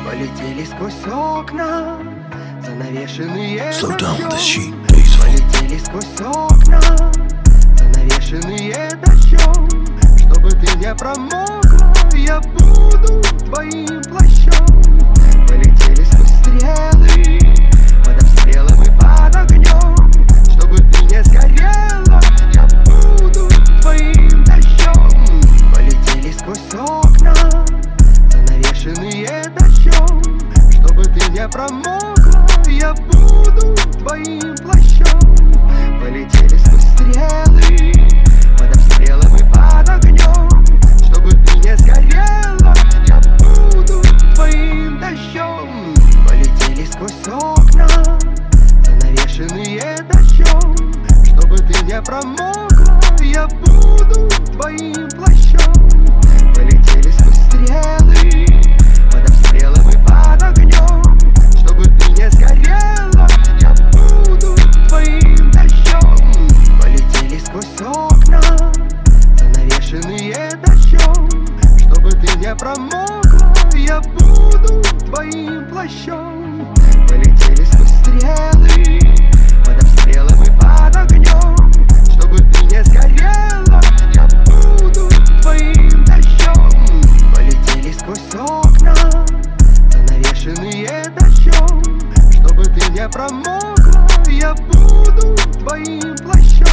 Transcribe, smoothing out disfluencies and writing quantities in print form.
Полетели сквозь окна, занавешенные дождем. Полетели сквозь окна, занавешенные дождем. Чтобы ты не промокла, я буду твоим плащом. Полетели сквозь стрелы, под обстрелом и под огнем. Чтобы ты не сгорела, я буду твоим дождем. Полетели сквозь окна, занавешенные дождем. Чтобы ты не промокла, я буду твоим плащом. Полетели сквозь стрелы, под обстрелом и под огнем. Чтобы ты не сгорела, я буду твоим дождем. Полетели сквозь окна, занавешенные дождем. Чтобы ты не промокла, я буду твоим плащом. Полетели сквозь стрелы, под обстрелом и под огнем. Чтобы ты не сгорела, я буду твоим дождем. Полетели сквозь окна, занавешенные дождем. Чтобы ты не промокла, я буду твоим плащом. Полетели сквозь стрелы, под обстрелом и под огнем. Чтобы ты не сгорела, я буду твоим дождем. Полетели сквозь окна, занавешенные дождем. Чтобы ты не промокла, я буду твоим плащом.